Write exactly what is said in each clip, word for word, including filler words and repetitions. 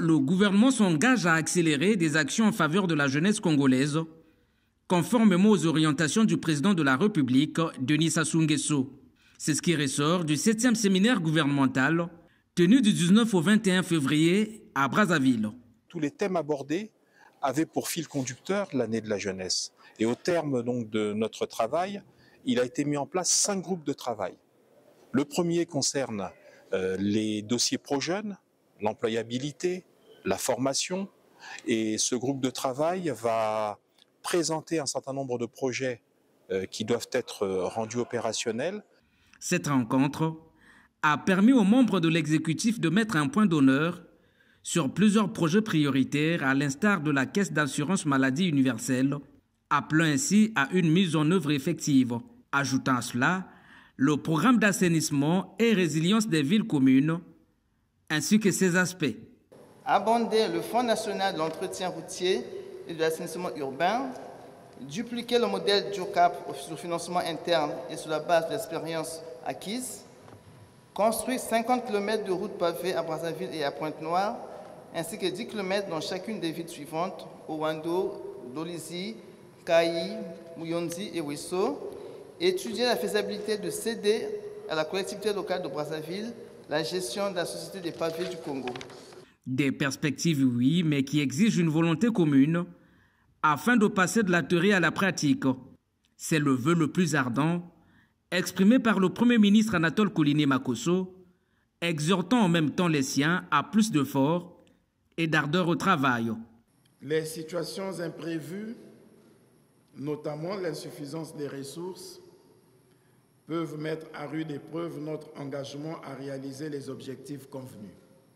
le gouvernement s'engage à accélérer des actions en faveur de la jeunesse congolaise, conformément aux orientations du président de la République, Denis Sassou Nguesso. C'est ce qui ressort du septième séminaire gouvernemental tenu du dix-neuf au vingt et un février à Brazzaville. Tous les thèmes abordés avaient pour fil conducteur l'année de la jeunesse. Et au terme donc de notre travail, il a été mis en place cinq groupes de travail. Le premier concerne euh, les dossiers pro-jeunes, l'employabilité, la formation. Et ce groupe de travail va présenter un certain nombre de projets euh, qui doivent être rendus opérationnels. Cette rencontre a permis aux membres de l'exécutif de mettre un point d'honneur sur plusieurs projets prioritaires à l'instar de la Caisse d'assurance maladie universelle, appelant ainsi à une mise en œuvre effective. Ajoutant à cela le programme d'assainissement et résilience des villes communes, ainsi que ses aspects. Abonder le Fonds national de l'entretien routier et de l'assainissement urbain, dupliquer le modèle du cap sur financement interne et sur la base de l'expérience acquise, construire cinquante kilomètres de routes pavées à Brazzaville et à Pointe-Noire, ainsi que dix kilomètres dans chacune des villes suivantes, Owando, Dolizy, Kayi, Muyonzi et Wisso, étudier la faisabilité de céder à la collectivité locale de Brazzaville la gestion de la Société des pavés du Congo. Des perspectives, oui, mais qui exigent une volonté commune afin de passer de la théorie à la pratique. C'est le vœu le plus ardent exprimé par le Premier ministre Anatole Kouliné Makosso, exhortant en même temps les siens à plus d'efforts et d'ardeur au travail. Les situations imprévues, notamment l'insuffisance des ressources, peuvent mettre à rude épreuve notre engagement à réaliser les objectifs convenus.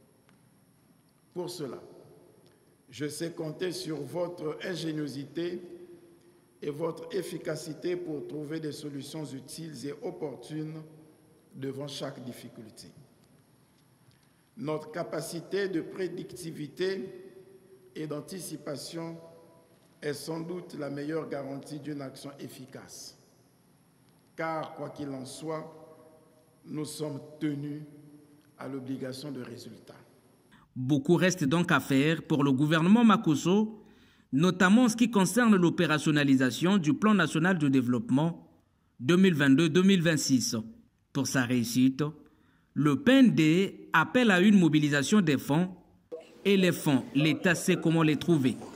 Pour cela, je sais compter sur votre ingéniosité et votre efficacité pour trouver des solutions utiles et opportunes devant chaque difficulté. Notre capacité de prédictivité et d'anticipation est sans doute la meilleure garantie d'une action efficace. Car, quoi qu'il en soit, nous sommes tenus à l'obligation de résultat. Beaucoup reste donc à faire pour le gouvernement Makosso, notamment en ce qui concerne l'opérationnalisation du Plan national de développement deux mille vingt-deux deux mille vingt-six. Pour sa réussite, le P N D appelle à une mobilisation des fonds et les fonds, l'État sait comment les trouver.